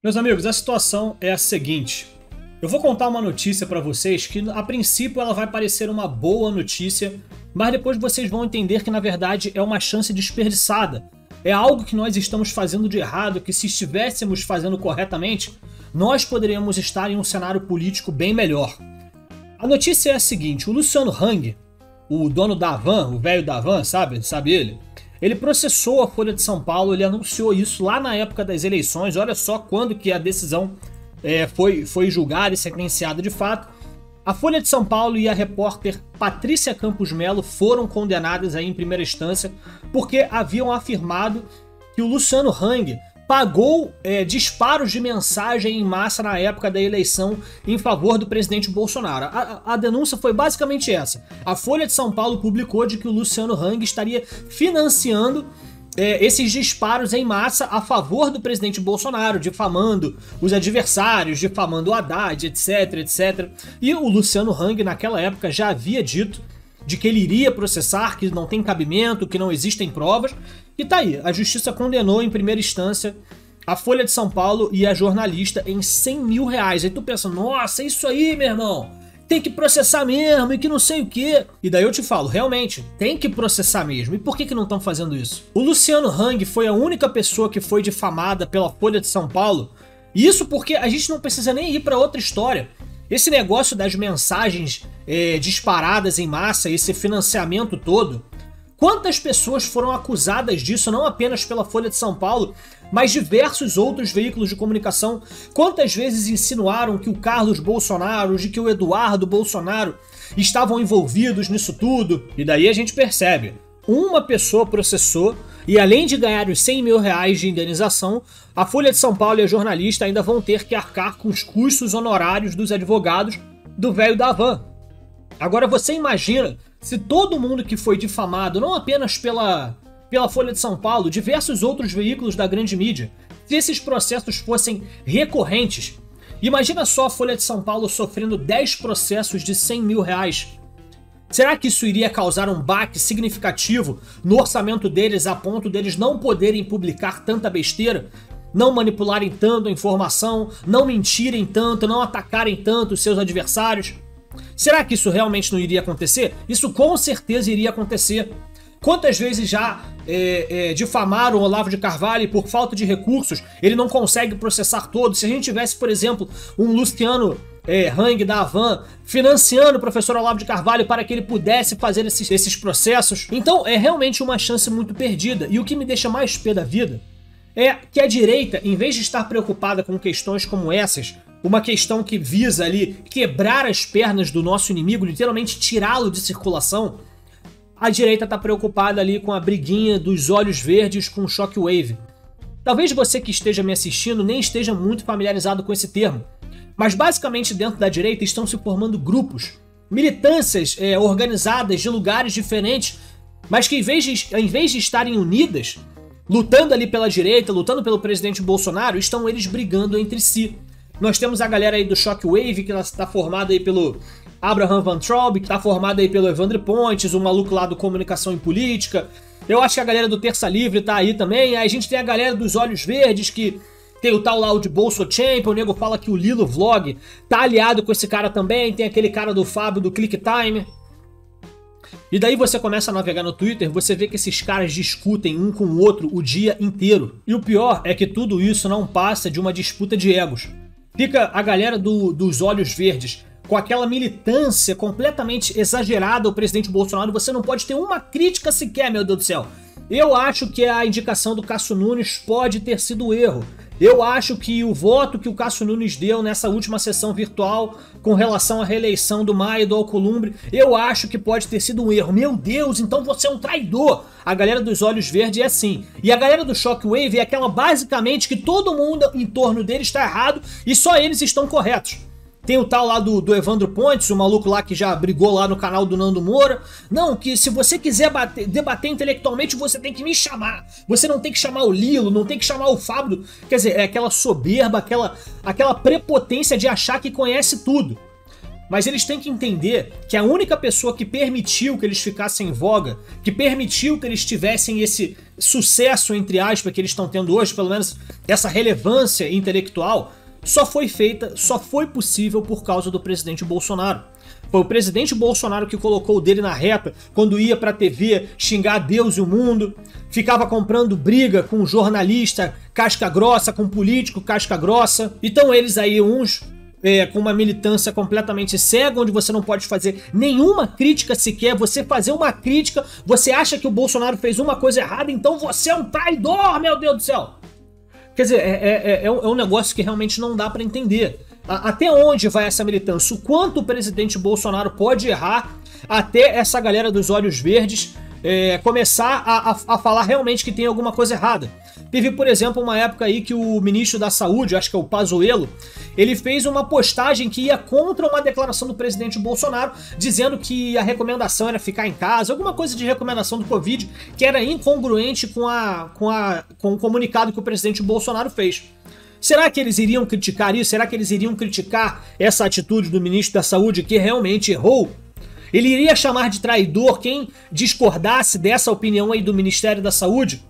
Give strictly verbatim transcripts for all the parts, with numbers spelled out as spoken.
Meus amigos, a situação é a seguinte. Eu vou contar uma notícia para vocês que, a princípio, ela vai parecer uma boa notícia, mas depois vocês vão entender que, na verdade, é uma chance desperdiçada. É algo que nós estamos fazendo de errado, que se estivéssemos fazendo corretamente, nós poderíamos estar em um cenário político bem melhor. A notícia é a seguinte: o Luciano Hang, o dono da Havan, o velho da Havan, sabe? Sabe ele? Ele processou a Folha de São Paulo, ele anunciou isso lá na época das eleições. Olha só quando que a decisão é, foi, foi julgada e sentenciada de fato. A Folha de São Paulo e a repórter Patrícia Campos Melo foram condenadas aí em primeira instância porque haviam afirmado que o Luciano Hang pagou é, disparos de mensagem em massa na época da eleição em favor do presidente Bolsonaro. A, a denúncia foi basicamente essa. A Folha de São Paulo publicou de que o Luciano Hang estaria financiando é, esses disparos em massa a favor do presidente Bolsonaro, difamando os adversários, difamando o Haddad, etc, etcétera. E o Luciano Hang, naquela época, já havia dito de que ele iria processar, que não tem cabimento, que não existem provas. E tá aí, a justiça condenou em primeira instância a Folha de São Paulo e a jornalista em cem mil reais. Aí tu pensa, nossa, é isso aí, meu irmão, tem que processar mesmo e que não sei o quê. E daí eu te falo, realmente, tem que processar mesmo. E por que que não estão fazendo isso? O Luciano Hang foi a única pessoa que foi difamada pela Folha de São Paulo. E isso porque a gente não precisa nem ir para outra história. Esse negócio das mensagens é, disparadas em massa, esse financiamento todo, quantas pessoas foram acusadas disso, não apenas pela Folha de São Paulo, mas diversos outros veículos de comunicação? Quantas vezes insinuaram que o Carlos Bolsonaro, de que o Eduardo Bolsonaro estavam envolvidos nisso tudo? E daí a gente percebe, uma pessoa processou e, além de ganhar os cem mil reais de indenização, a Folha de São Paulo e a jornalista ainda vão ter que arcar com os custos honorários dos advogados do velho da Havan. Agora você imagina se todo mundo que foi difamado, não apenas pela, pela Folha de São Paulo, diversos outros veículos da grande mídia, se esses processos fossem recorrentes. Imagina só a Folha de São Paulo sofrendo dez processos de cem mil reais. Será que isso iria causar um baque significativo no orçamento deles a ponto deles não poderem publicar tanta besteira? Não manipularem tanto a informação, não mentirem tanto, não atacarem tanto os seus adversários? Será que isso realmente não iria acontecer? Isso com certeza iria acontecer. Quantas vezes já é, é, difamaram o Olavo de Carvalho e por falta de recursos ele não consegue processar todos? Se a gente tivesse, por exemplo, um Luciano é, Hang da Havan financiando o professor Olavo de Carvalho para que ele pudesse fazer esses, esses processos, então é realmente uma chance muito perdida. E o que me deixa mais pé da vida é que a direita, em vez de estar preocupada com questões como essas, uma questão que visa ali quebrar as pernas do nosso inimigo, literalmente tirá-lo de circulação, a direita está preocupada ali com a briguinha dos olhos verdes com o Shockwave. Talvez você que esteja me assistindo nem esteja muito familiarizado com esse termo, mas basicamente dentro da direita estão se formando grupos, militâncias é, organizadas de lugares diferentes, mas que em vez de, em vez de estarem unidas, lutando ali pela direita, lutando pelo presidente Bolsonaro, estão eles brigando entre si. Nós temos a galera aí do Shockwave, que está formada aí pelo Abraham Van Traub, que está formada aí pelo Evandro Pontes, o maluco lá do Comunicação e Política. Eu acho que a galera do Terça Livre tá aí também. Aí a gente tem a galera dos Olhos Verdes, que tem o tal lá o de Bolso Champion. O nego fala que o Lilo Vlog tá aliado com esse cara também. Tem aquele cara do Fábio do ClickTime. E daí você começa a navegar no Twitter, você vê que esses caras discutem um com o outro o dia inteiro. E o pior é que tudo isso não passa de uma disputa de egos. Fica a galera do, dos Olhos Verdes com aquela militância completamente exagerada ao presidente Bolsonaro. Você não pode ter uma crítica sequer, meu Deus do céu. Eu acho que a indicação do Cássio Nunes pode ter sido erro. Eu acho que o voto que o Cássio Nunes deu nessa última sessão virtual com relação à reeleição do Maia e do Alcolumbre, eu acho que pode ter sido um erro. Meu Deus, então você é um traidor. A galera dos Olhos Verdes é assim. E a galera do Shockwave é aquela basicamente que todo mundo em torno dele está errado e só eles estão corretos. Tem o tal lá do, do Evandro Pontes, o maluco lá que já brigou lá no canal do Nando Moura. Não, que se você quiser bater, debater intelectualmente, você tem que me chamar. Você não tem que chamar o Lilo, não tem que chamar o Fábio. Quer dizer, é aquela soberba, aquela, aquela prepotência de achar que conhece tudo. mas eles têm que entender que a única pessoa que permitiu que eles ficassem em voga, que permitiu que eles tivessem esse sucesso, entre aspas, que eles estão tendo hoje, pelo menos essa relevância intelectual, só foi feita, só foi possível por causa do presidente Bolsonaro. Foi o presidente Bolsonaro que colocou o dele na reta quando ia pra T V xingar Deus e o mundo, ficava comprando briga com jornalista casca grossa, com político casca grossa. Então eles aí, uns é, com uma militância completamente cega, onde você não pode fazer nenhuma crítica sequer, você fazer uma crítica, você acha que o Bolsonaro fez uma coisa errada, então você é um traidor, meu Deus do céu! Quer dizer, é, é, é um negócio que realmente não dá pra entender. Até onde vai essa militância? O quanto o presidente Bolsonaro pode errar até essa galera dos olhos verdes é, começar a, a, a falar realmente que tem alguma coisa errada. Teve, por exemplo, uma época aí que o ministro da Saúde, acho que é o Pazuello, ele fez uma postagem que ia contra uma declaração do presidente Bolsonaro, dizendo que a recomendação era ficar em casa, alguma coisa de recomendação do Covid, que era incongruente com, a, com, a, com o comunicado que o presidente Bolsonaro fez. Será que eles iriam criticar isso? Será que eles iriam criticar essa atitude do ministro da Saúde que realmente errou? Ele iria chamar de traidor quem discordasse dessa opinião aí do Ministério da Saúde?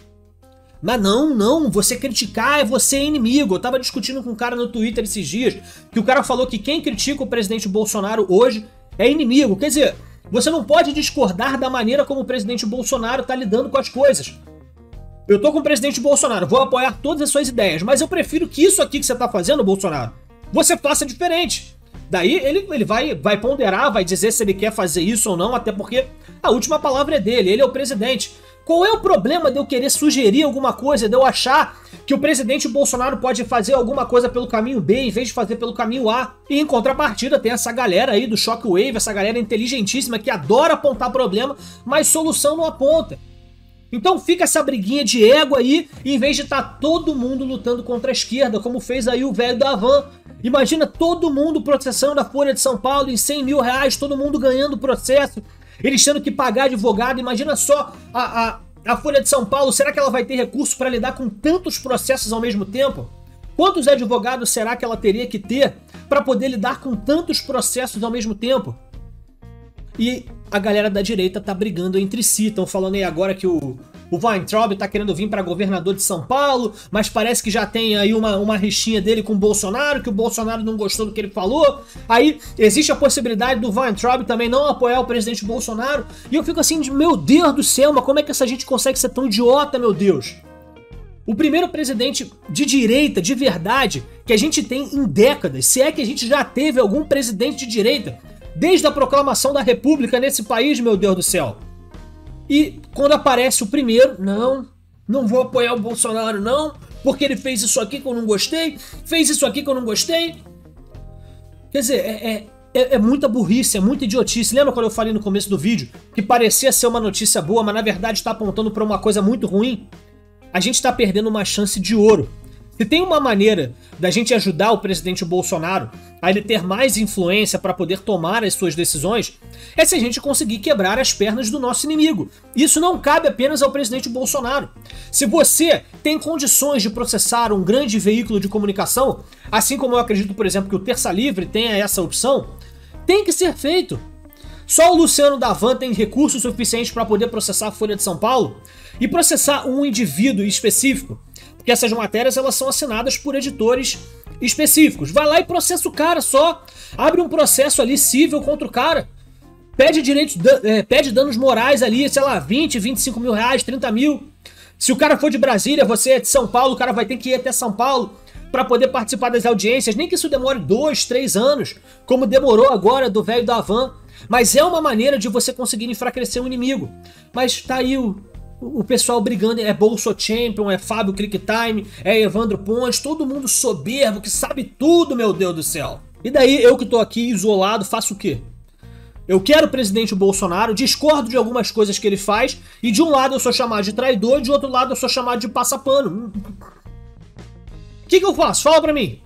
Mas não, não, você criticar é você inimigo. Eu tava discutindo com um cara no Twitter esses dias, que o cara falou que quem critica o presidente Bolsonaro hoje é inimigo. Quer dizer, você não pode discordar da maneira como o presidente Bolsonaro tá lidando com as coisas. Eu tô com o presidente Bolsonaro, vou apoiar todas as suas ideias, mas eu prefiro que isso aqui que você tá fazendo, Bolsonaro, você faça diferente. Daí ele, ele vai, vai ponderar, vai dizer se ele quer fazer isso ou não, até porque a última palavra é dele, ele é o presidente. Qual é o problema de eu querer sugerir alguma coisa, de eu achar que o presidente Bolsonaro pode fazer alguma coisa pelo caminho B em vez de fazer pelo caminho A? E em contrapartida tem essa galera aí do Shockwave, essa galera inteligentíssima que adora apontar problema, mas solução não aponta. Então fica essa briguinha de ego aí, em vez de estar tá todo mundo lutando contra a esquerda, como fez aí o velho da Havan. Imagina todo mundo processando a Folha de São Paulo em cem mil reais, todo mundo ganhando processo, eles tendo que pagar advogado. Imagina só a, a, a Folha de São Paulo, será que ela vai ter recurso para lidar com tantos processos ao mesmo tempo? Quantos advogados será que ela teria que ter para poder lidar com tantos processos ao mesmo tempo? E a galera da direita tá brigando entre si, estão falando aí agora que o, o Weintraub tá querendo vir para governador de São Paulo, mas parece que já tem aí uma, uma rixinha dele com o Bolsonaro, que o Bolsonaro não gostou do que ele falou. Aí existe a possibilidade do Weintraub também não apoiar o presidente Bolsonaro, e eu fico assim, de, meu Deus do céu, mas como é que essa gente consegue ser tão idiota, meu Deus? O primeiro presidente de direita, de verdade, que a gente tem em décadas, se é que a gente já teve algum presidente de direita, desde a proclamação da República nesse país, meu Deus do céu. E quando aparece o primeiro, não, não vou apoiar o Bolsonaro não, porque ele fez isso aqui que eu não gostei, fez isso aqui que eu não gostei. Quer dizer, é, é, é muita burrice, é muita idiotice. Lembra quando eu falei no começo do vídeo que parecia ser uma notícia boa, mas na verdade está apontando para uma coisa muito ruim? A gente está perdendo uma chance de ouro. Se tem uma maneira da gente ajudar o presidente Bolsonaro a ele ter mais influência para poder tomar as suas decisões, é se a gente conseguir quebrar as pernas do nosso inimigo. Isso não cabe apenas ao presidente Bolsonaro. Se você tem condições de processar um grande veículo de comunicação, assim como eu acredito, por exemplo, que o Terça Livre tenha essa opção, tem que ser feito. Só o Luciano da Havan tem recursos suficientes para poder processar a Folha de São Paulo e processar um indivíduo específico. Porque essas matérias elas são assinadas por editores específicos. Vai lá e processa o cara só. Abre um processo ali civil contra o cara. Pede direitos, é, pede danos morais ali, sei lá, vinte, vinte e cinco mil reais, trinta mil. Se o cara for de Brasília, você é de São Paulo, o cara vai ter que ir até São Paulo para poder participar das audiências. Nem que isso demore dois, três anos, como demorou agora do velho da Havan. Mas é uma maneira de você conseguir enfraquecer o inimigo. Mas tá aí o... O pessoal brigando, é Bolso Champion, é Fábio Clicktime, é Evandro Pontes, todo mundo soberbo, que sabe tudo, meu Deus do céu. E daí, eu que tô aqui isolado, faço o quê? Eu quero o presidente Bolsonaro, discordo de algumas coisas que ele faz, e de um lado eu sou chamado de traidor, e de outro lado eu sou chamado de passapano. O que que eu faço? Fala pra mim.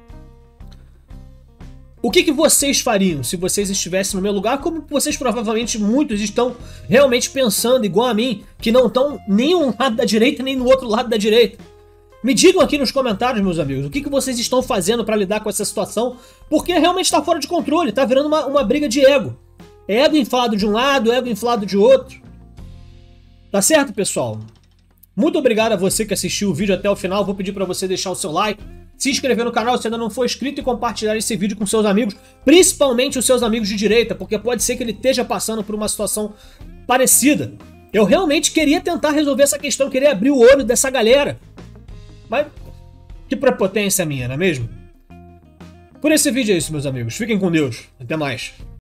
O que que vocês fariam se vocês estivessem no meu lugar, como vocês provavelmente muitos estão realmente pensando igual a mim, que não estão nem um lado da direita nem no outro lado da direita. Me digam aqui nos comentários, meus amigos, o que, que vocês estão fazendo para lidar com essa situação, porque realmente está fora de controle, tá virando uma, uma briga de ego. Ego inflado de um lado, ego inflado de outro. Tá certo, pessoal? Muito obrigado a você que assistiu o vídeo até o final. Vou pedir para você deixar o seu like, se inscrever no canal se ainda não for inscrito e compartilhar esse vídeo com seus amigos, principalmente os seus amigos de direita, porque pode ser que ele esteja passando por uma situação parecida. Eu realmente queria tentar resolver essa questão, queria abrir o olho dessa galera. Mas que prepotência minha, não é mesmo? Por esse vídeo é isso, meus amigos. Fiquem com Deus. Até mais.